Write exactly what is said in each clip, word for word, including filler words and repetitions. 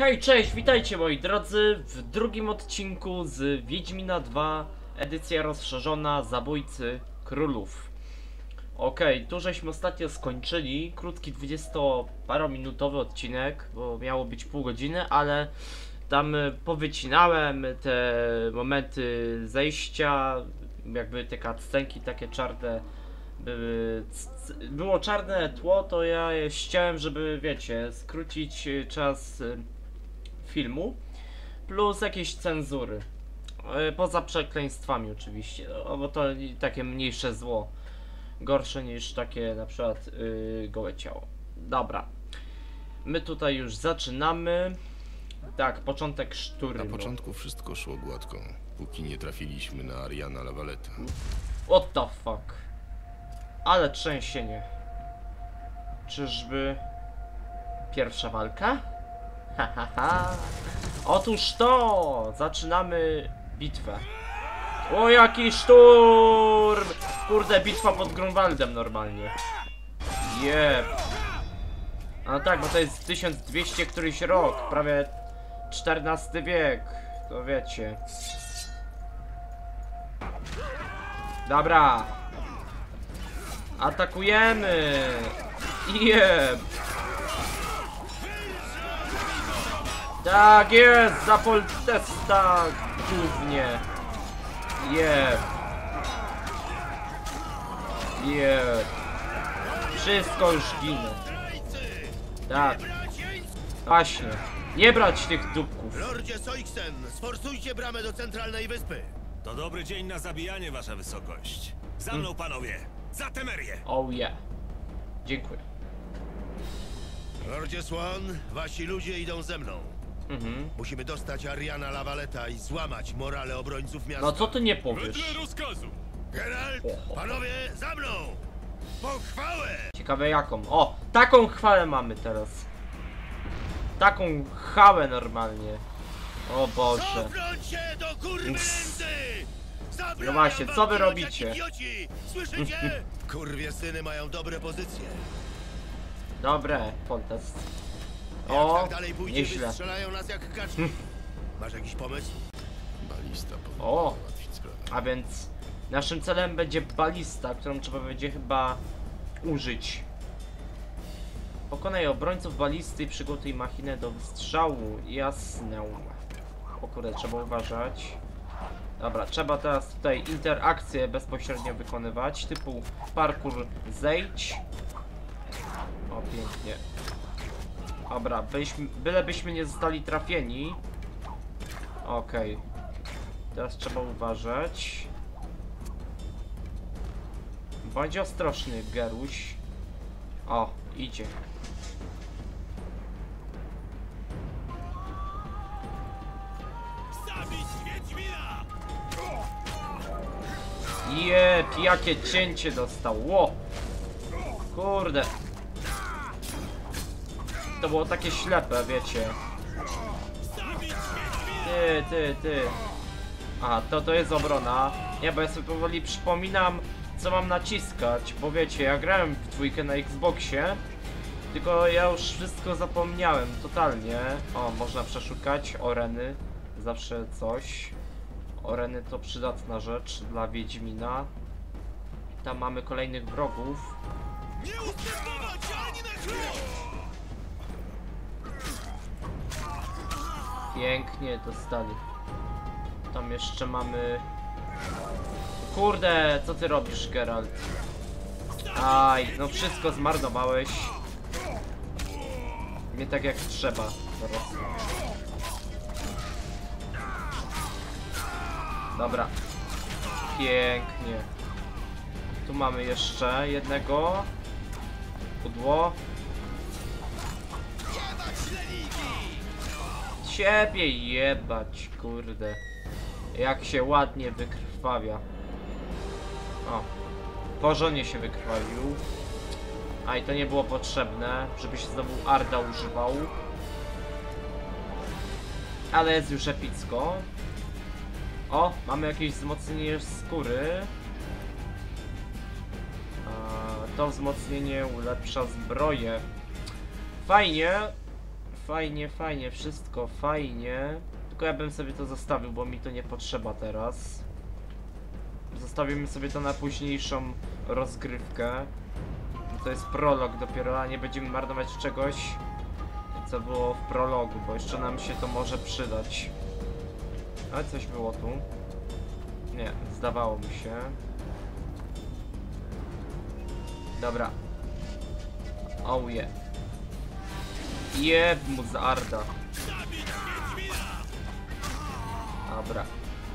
Hej, cześć, witajcie moi drodzy w drugim odcinku z Wiedźmina dwa, edycja rozszerzona Zabójcy Królów. Okej, okay, tu żeśmy ostatnio skończyli, krótki dwudziestoparominutowy odcinek, bo miało być pół godziny, ale tam powycinałem te momenty zejścia, jakby te cutscenki takie czarne, były, było czarne tło, to ja chciałem, żeby wiecie, skrócić czas filmu, plus jakieś cenzury, poza przekleństwami oczywiście, no, bo to takie mniejsze zło, gorsze niż takie na przykład yy, gołe ciało. Dobra, my tutaj już zaczynamy. Tak, początek szturmu. Na początku wszystko szło gładko, póki nie trafiliśmy na Ariana Lavaleta. What the fuck? Ale trzęsienie. Czyżby pierwsza walka? Hahaha. Otóż to! Zaczynamy bitwę. O, jaki szturm! Kurde, bitwa pod Grunwaldem normalnie. Jeb. A no tak, bo to jest tysiąc dwieście któryś rok, prawie czternasty wiek. To wiecie. Dobra. Atakujemy! Jeb! Tak jest! Za Foltesta! Głównie! Jeb! Jeb! Wszystko już ginie! Tak! Właśnie! Nie brać tych dupków! Lordzie Soiksen, sforsujcie bramę do centralnej wyspy! To dobry dzień na zabijanie, wasza wysokość. Za mną, panowie! Za Temerię! Oh yeah! Dziękuję. Lordzie Swan, wasi ludzie idą ze mną. Mhm. Musimy dostać Ariana Lavaleta i złamać morale obrońców miasta. No co ty nie powiesz? rozkazu! Geralt, panowie, za mną! Pochwałę! Ciekawe jaką. O! Taką chwałę mamy teraz. Taką chwałę normalnie. O Boże. Cofnąć się do kurwy nędzy! No właśnie, co wy robicie? Słyszycie? Kurwie syny mają dobre pozycje. Dobre, Foltest. Jak O, tak dalej pójdzie, nieźle. wystrzelają nas jak kaczki. Masz jakiś pomysł? Balista powinna O. załatwić sprawę. A więc naszym celem będzie balista, którą trzeba będzie chyba użyć. Pokonaj obrońców balisty i przygotuj machinę do wystrzału. Jasne. O kurde, trzeba uważać. Dobra, trzeba teraz tutaj interakcje bezpośrednio wykonywać, typu parkour zejdź. O, pięknie. Dobra, byśmy, bylebyśmy nie zostali trafieni. Okej. Okay. Teraz trzeba uważać. Bądź ostrożny, Geruś. O, idzie. Jep, jakie cięcie dostał. Ło! Kurde. To było takie ślepe, wiecie. Ty, ty, ty. Aha, to to jest obrona. Nie, bo ja sobie powoli przypominam, co mam naciskać. Bo wiecie, ja grałem w dwójkę na Xboxie. Tylko ja już wszystko zapomniałem, totalnie. O, można przeszukać oreny. Zawsze coś. Oreny to przydatna rzecz dla Wiedźmina. Tam mamy kolejnych wrogów. Nie ustępować ani na chwilę! Pięknie dostali. Tam jeszcze mamy... Kurde, co ty robisz, Geralt? Aj, no wszystko zmarnowałeś. Nie tak jak trzeba teraz. Dobra. Pięknie. Tu mamy jeszcze jednego. Pudło. Ciebie jebać, kurde. Jak się ładnie wykrwawia. O. Porządnie się wykrwawił. A i to nie było potrzebne, żeby się znowu Arda używał. Ale jest już epicko. O, mamy jakieś wzmocnienie skóry. A, to wzmocnienie ulepsza zbroję. Fajnie. fajnie, fajnie, wszystko fajnie. Tylko ja bym sobie to zostawił, bo mi to nie potrzeba teraz. Zostawimy sobie to na późniejszą rozgrywkę. To jest prolog dopiero, a nie będziemy marnować czegoś, co było w prologu, bo jeszcze nam się to może przydać. Ale coś było tu. Nie, zdawało mi się. Dobra. Oh yeah. Jeb mu z Arda. Dobra.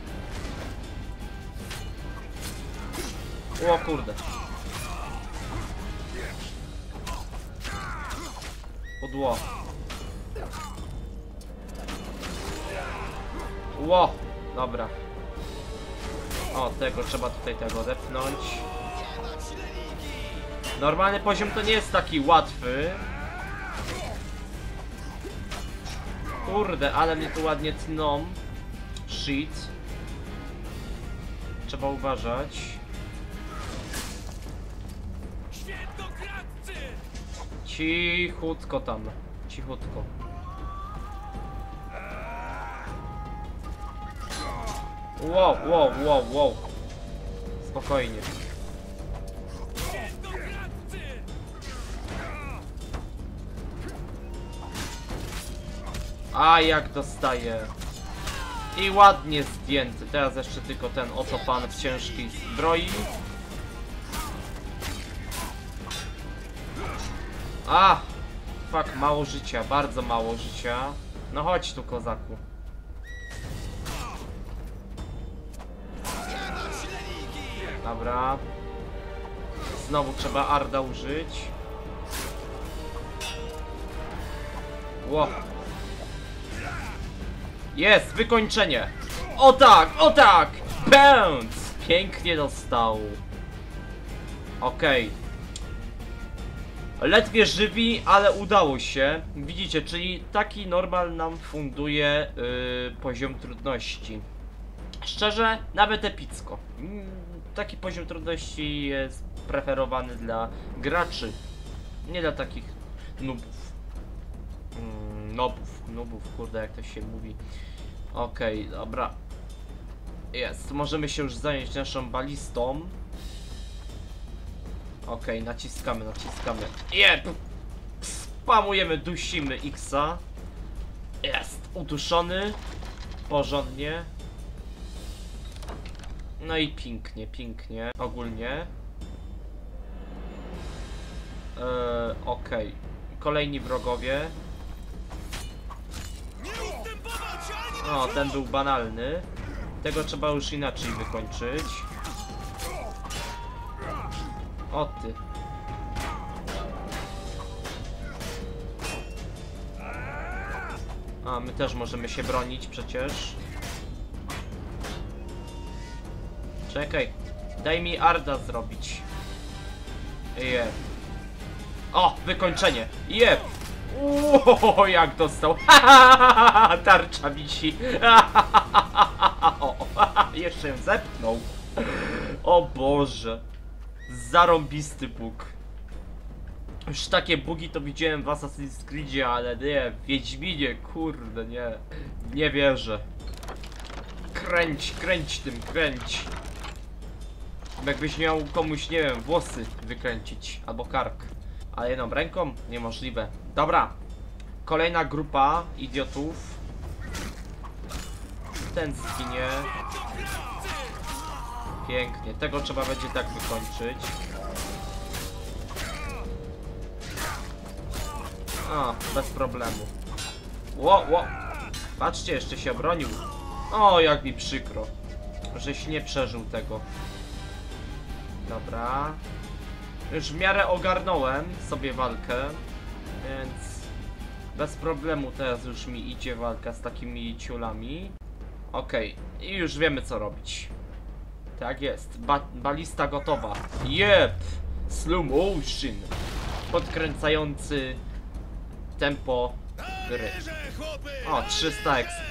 O kurde. Podło. Ło, dobra. O, tego trzeba tutaj tego odepchnąć. Normalny poziom to nie jest taki łatwy. Kurde, ale mnie tu ładnie tną. Shit. Trzeba uważać. Cichutko tam. Cichutko. Wow, wow, wow, wow. Spokojnie. A jak dostaje. I ładnie zdjęty. Teraz jeszcze tylko ten oto pan w ciężkiej zbroi. A, fuck, mało życia, bardzo mało życia. No chodź tu, kozaku. Dobra. Znowu trzeba Arda użyć. Ło. Jest, wykończenie. O tak, o tak. Pęc. Pięknie dostał. Okej. Okay. Ledwie żywi, ale udało się. Widzicie, czyli taki normal nam funduje yy, poziom trudności. Szczerze, nawet epicko. Yy, taki poziom trudności jest preferowany dla graczy. Nie dla takich nubów. Yy, nobów, nubów, kurde, jak to się mówi. Okej, okay, dobra. Jest, możemy się już zająć naszą balistą. Okej, okay, naciskamy, naciskamy. Jeb! Spamujemy, dusimy X-a. Jest, uduszony. Porządnie. No i pięknie, pięknie. Ogólnie. Eee, Okej. Okay. Kolejni wrogowie. O, ten był banalny. Tego trzeba już inaczej wykończyć. O ty. A, my też możemy się bronić przecież. Czekaj. Daj mi Arda zrobić. Jeb. O, wykończenie. Jeb. Uuu, jak dostał. Tarcza wisi. O, jeszcze ją zepnął. O Boże. Zarąbisty bóg. Już takie bugi to widziałem w Assassin's Creedzie, ale nie, w Wiedźminie, kurde, nie. Nie wierzę. Kręć, kręć tym, kręć. Jakbyś miał komuś, nie wiem, włosy wykręcić, albo kark. Ale jedną ręką? Niemożliwe. Dobra. Kolejna grupa idiotów. Ten zginie. Pięknie. Tego trzeba będzie tak wykończyć. O, bez problemu. Ło, ło. Patrzcie, jeszcze się obronił. O, jak mi przykro, żeś nie przeżył tego. Dobra. Już w miarę ogarnąłem sobie walkę, więc bez problemu teraz już mi idzie walka z takimi ciulami. Okej, okay. I już wiemy co robić. Tak jest, ba balista gotowa. Jep! Slow motion. Podkręcający tempo gry. O, trzysta expa.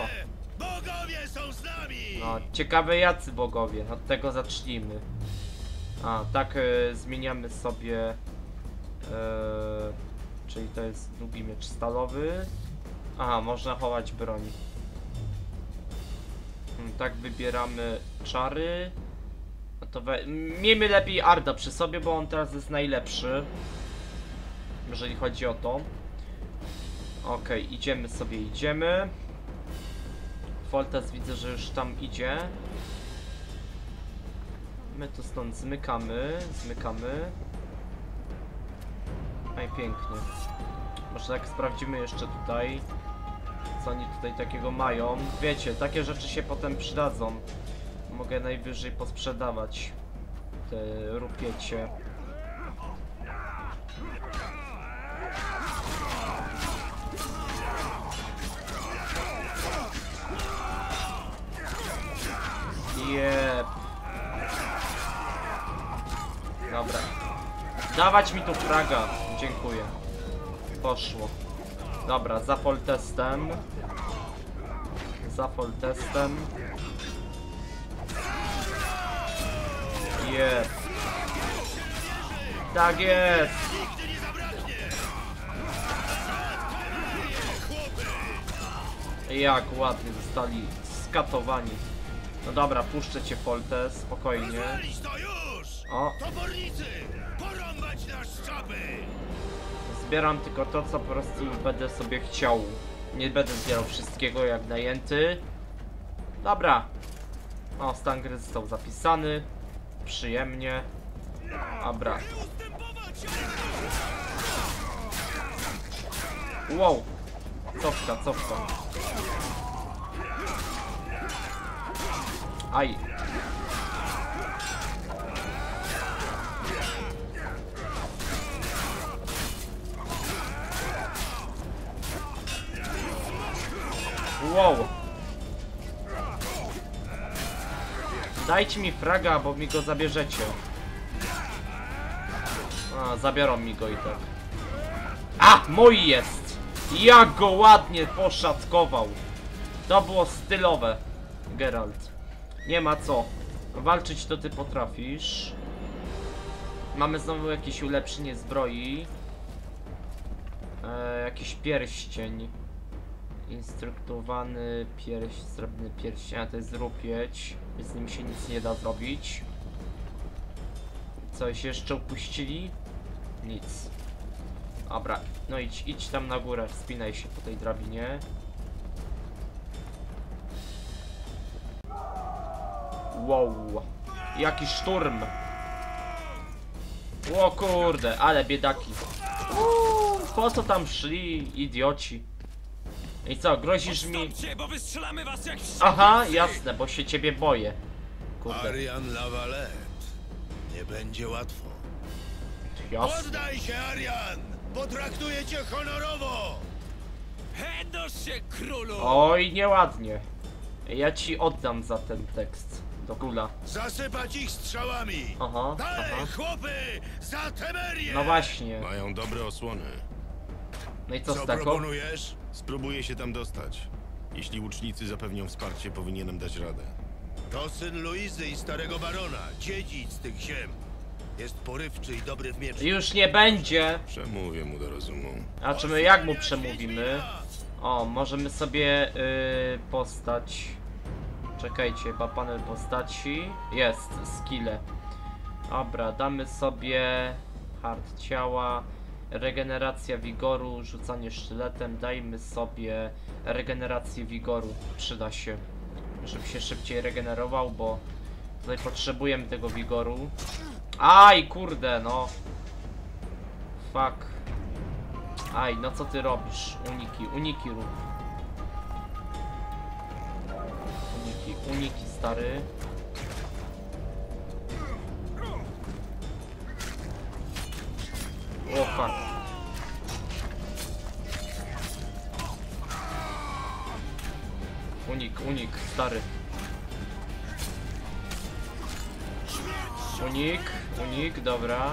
No, ciekawe jacy bogowie, od tego zacznijmy. A, tak e, zmieniamy sobie, e, czyli to jest długi miecz stalowy. Aha, można chować broń. Hmm, tak, wybieramy czary. No to we... miejmy lepiej Arda przy sobie, bo on teraz jest najlepszy. Jeżeli chodzi o to. Okej, okay, idziemy sobie, idziemy. Foltest widzę, że już tam idzie. My tu stąd zmykamy, zmykamy. No i pięknie. Może tak sprawdzimy jeszcze tutaj, co oni tutaj takiego mają. Wiecie, takie rzeczy się potem przydadzą. Mogę najwyżej posprzedawać te rupiecie. Jep. Dobra. Dawać mi tu fraga. Dziękuję. Poszło. Dobra, za foltestem. Za foltestem. Jest. Tak jest. Jak ładnie zostali skatowani. No dobra, puszczę cię, Foltest, spokojnie. O. Zbieram tylko to, co po prostu będę sobie chciał. Nie będę zbierał wszystkiego jak najęty. Dobra. O, stan gry został zapisany. Przyjemnie. Dobra. Wow. Cofka, cofka. Aj. Wow. Dajcie mi fraga, bo mi go zabierzecie. A, zabiorą mi go i tak. A, mój jest! Jak go ładnie poszatkował. To było stylowe, Geralt. Nie ma co. Walczyć to ty potrafisz. Mamy znowu jakieś ulepszenie zbroi. E, jakiś pierścień. Instruktowany pierś, srebrny pierścień, a to jest rupieć. Z nim się nic nie da zrobić. Coś jeszcze upuścili? Nic. Dobra, no idź, idź tam na górę, wspinaj się po tej drabinie. Wow, jaki szturm. O kurde, ale biedaki. Uuu, po co tam szli, idioci. I co, grozisz mi? Bo wystrzelamy was jak Aha, jasne, bo się ciebie boję. Kurde. Arian La Valette. Nie będzie łatwo. Jasne. Poddaj się, Arian! Potraktuję cię honorowo! Chędosz się, królu! Oj, nieładnie. Ja ci oddam za ten tekst. Do króla. Zasypać ich strzałami! Aha, Dalej, aha. chłopy! Za Temerię! No właśnie. Mają dobre osłony. No i co Co z tego? proponujesz? Spróbuję się tam dostać. Jeśli łucznicy zapewnią wsparcie, powinienem dać radę. To syn Luizy i starego barona, dziedzic tych ziem. Jest porywczy i dobry w mieczu. Już nie będzie. Przemówię mu do rozumu. A czy my jak mu przemówimy? O, możemy sobie yy, postać. Czekajcie, chyba panel postaci. Jest, skille. Dobra, damy sobie hard ciała, regeneracja wigoru, rzucanie sztyletem. Dajmy sobie regenerację wigoru. Przyda się, żeby się szybciej regenerował, bo tutaj potrzebujemy tego wigoru. Aj, kurde, no. Fuck. Aj, no co ty robisz? Uniki, uniki rób. Uniki, uniki, stary. O, fuck. Unik, unik, stary. Unik, unik, dobra.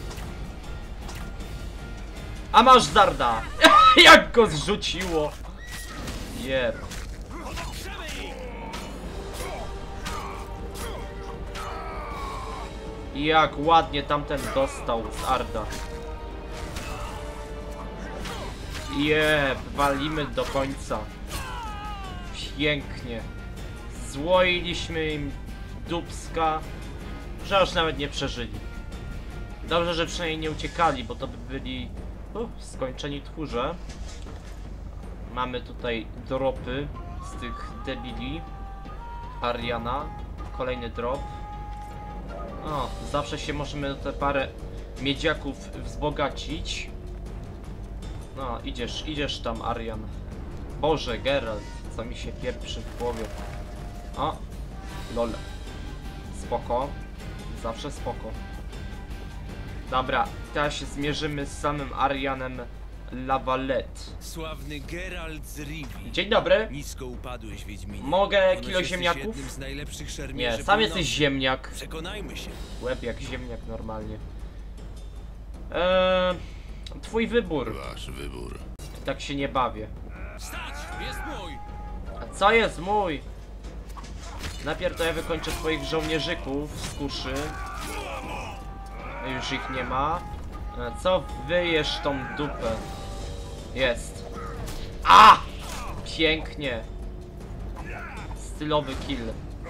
A masz Zarda! Jak go zrzuciło! Jeb. Jak ładnie tamten dostał z Arda. Jeb, walimy do końca. Pięknie. Złoiliśmy im dupska, że już nawet nie przeżyli. Dobrze, że przynajmniej nie uciekali, bo to by byli uh, skończeni tchórze. Mamy tutaj dropy z tych debili. Ariana. Kolejny drop. O, zawsze się możemy te parę miedziaków wzbogacić. No, idziesz, idziesz tam, Arian. Boże, Geralt, co mi się pieprzy w głowie. O, lol. Spoko. Zawsze spoko. Dobra, teraz się zmierzymy z samym Arianem La Valette. Sławny Geralt z Rivii. Dzień dobry. Nisko upadłeś, Wiedźminie. Mogę Ponoć kilo jesteś ziemniaków? jednym z najlepszych Nie, szermierzy sam północy. jesteś ziemniak. Przekonajmy się. Łeb jak ziemniak normalnie. Eee, twój wybór. Wasz wybór. Tak się nie bawię. Stać! Jest mój! A co jest mój? Najpierw to ja wykończę twoich żołnierzyków z kuszy. Już ich nie ma. E, Co wyjesz tą dupę? Jest. A! Pięknie. Stylowy kill.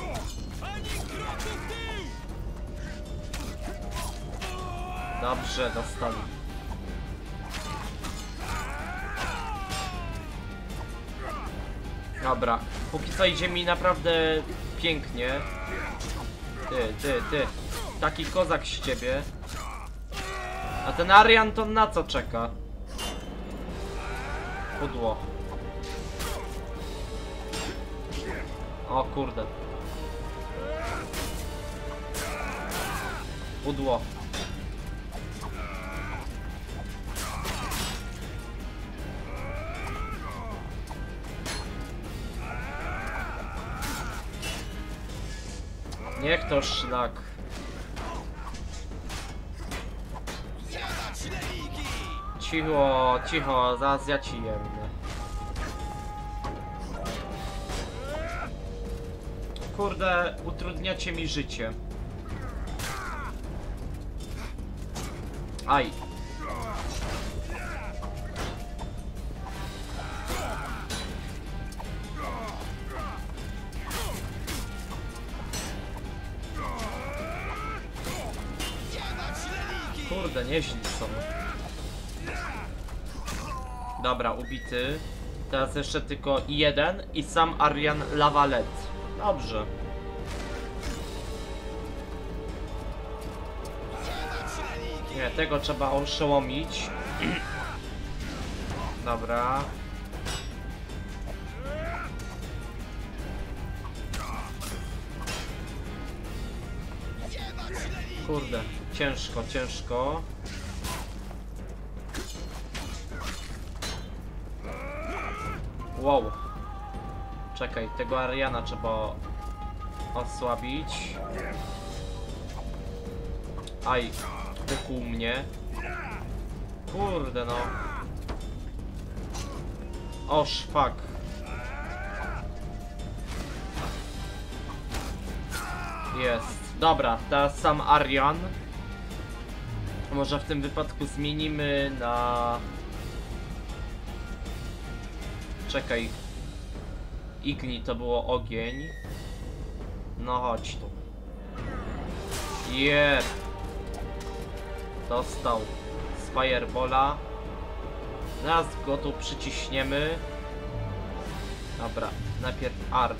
Dobrze, dostali. Dobra, póki co idzie mi naprawdę pięknie. Ty, ty, ty. Taki kozak z ciebie. A ten Arian to na co czeka? Pudło. O kurde. Pudło. Niech to szlak. Cicho, cicho, zaraz ja ci jemnę. Kurde, utrudniacie mi życie. Aj. Kurde, nieźli są. Dobra, ubity. Teraz jeszcze tylko jeden i sam Arian La Valette. Dobrze. Nie, tego trzeba oszołomić. Dobra. Kurde, ciężko, ciężko. Wow. Czekaj, tego Ariana trzeba osłabić. Aj, wykuł mnie. Kurde no. O szpak. Jest. Dobra, teraz sam Arian. Może w tym wypadku zmienimy na... Czekaj. Igni to było ogień. No chodź tu. Jeb. Dostał z Firebola. Zaraz go tu przyciśniemy. Dobra, najpierw Art.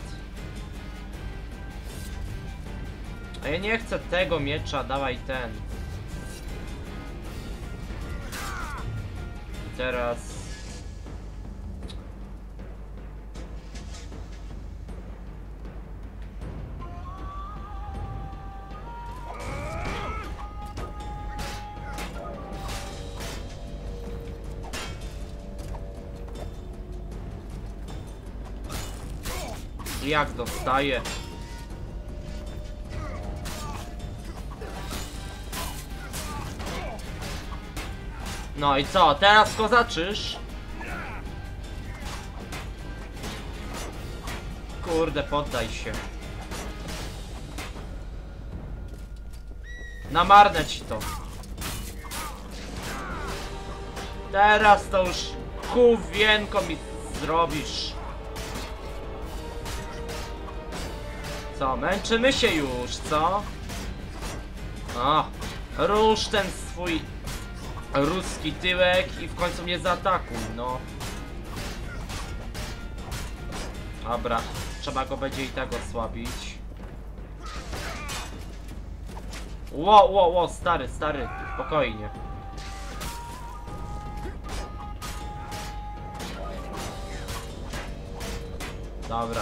A ja nie chcę tego miecza, dawaj ten. I teraz... Jak dostaję? No i co? Teraz kozaczysz? Kurde, poddaj się. Na marne ci to. Teraz to już Główienko mi zrobisz. Co, męczymy się już, co? O, rusz ten swój ruski tyłek i w końcu mnie zaatakuj, no. Dobra, trzeba go będzie i tak osłabić. Ło, ło, ło, stary, stary, spokojnie. Dobra.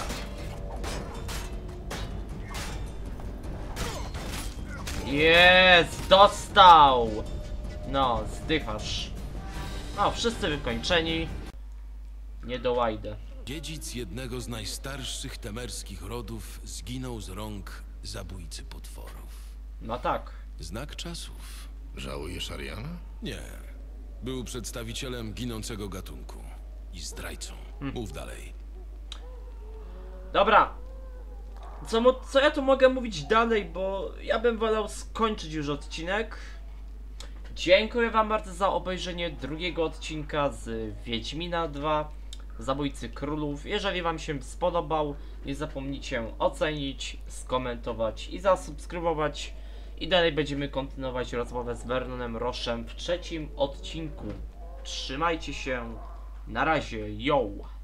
Jest, dostał! No, zdychasz. No, wszyscy wykończeni. Nie dołajdę. Dziedzic jednego z najstarszych temerskich rodów zginął z rąk zabójcy potworów. No tak. Znak czasów. Żałujesz Ariana? Nie. Był przedstawicielem ginącego gatunku. I zdrajcą. Mów dalej. Dobra. Co, mo- co ja tu mogę mówić dalej, bo ja bym wolał skończyć już odcinek. Dziękuję wam bardzo za obejrzenie drugiego odcinka z Wiedźmina dwa, Zabójcy Królów. Jeżeli wam się spodobał, nie zapomnijcie ocenić, skomentować i zasubskrybować. I dalej będziemy kontynuować rozmowę z Vernonem Roche'em w trzecim odcinku. Trzymajcie się, na razie, yo!